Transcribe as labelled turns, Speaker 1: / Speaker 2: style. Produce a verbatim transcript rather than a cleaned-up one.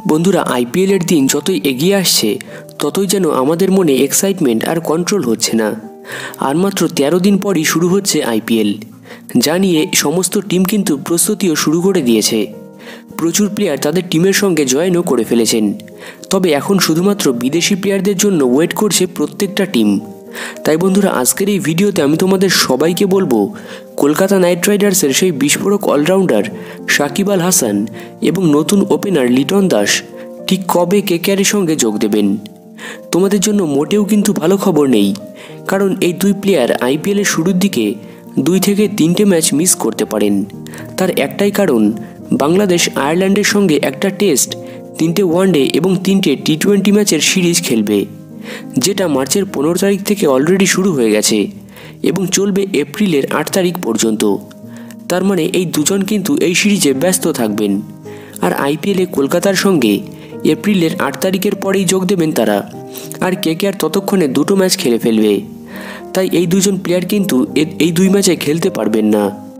Speaker 1: বন্ধুরা, আইপিএলের দিন যতই এগিয়ে আসছে ততই যেন আমাদের মনে এক্সাইটমেন্ট আর কন্ট্রোল হচ্ছে না। আর মাত্র তেরো দিন পরই শুরু হচ্ছে আইপিএল, যা নিয়ে সমস্ত টিম কিন্তু প্রস্তুতিও শুরু করে দিয়েছে। প্রচুর প্লেয়ার তাদের টিমের সঙ্গে জয়েনও করে ফেলেছেন। তবে এখন শুধুমাত্র বিদেশি প্লেয়ারদের জন্য ওয়েট করছে প্রত্যেকটা টিম। তাই বন্ধুরা, আজকের এই ভিডিওতে আমি তোমাদের সবাইকে বলবো কলকাতা নাইট রাইডার্সের সেই বিস্ফোরক অলরাউন্ডার সাকিব আল হাসান এবং নতুন ওপেনার লিটন দাস ঠিক কবে কেকেআরের সঙ্গে যোগ দেবেন। তোমাদের জন্য মোটেও কিন্তু ভালো খবর নেই, কারণ এই দুই প্লেয়ার আইপিএলের শুরুর দিকে দুই থেকে তিনটে ম্যাচ মিস করতে পারেন। তার একটাই কারণ, বাংলাদেশ আয়ারল্যান্ডের সঙ্গে একটা টেস্ট, তিনটে ওয়ানডে এবং তিনটে টি টোয়েন্টি ম্যাচের সিরিজ খেলবে, যেটা মার্চের পনেরো তারিখ থেকে অলরেডি শুরু হয়ে গেছে এবং চলবে এপ্রিলের আট তারিখ পর্যন্ত। তার মানে এই দুজন কিন্তু এই সিরিজে ব্যস্ত থাকবেন। আর আইপিএলে কলকাতার সঙ্গে এপ্রিলের আট তারিখের পরেই যোগ দেবেন তারা, আর কেকেআর ততক্ষণে দুটো ম্যাচ খেলে ফেলবে। তাই এই দুজন প্লেয়ার কিন্তু এই দুই ম্যাচে খেলতে পারবেন না।